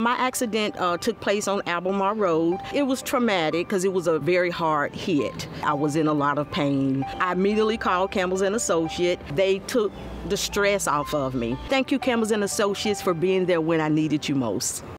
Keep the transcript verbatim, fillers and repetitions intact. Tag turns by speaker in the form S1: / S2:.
S1: My accident uh, took place on Albemarle Road. It was traumatic because it was a very hard hit. I was in a lot of pain. I immediately called Campbell Associates. They took the stress off of me. Thank you, Campbell Associates, for being there when I needed you most.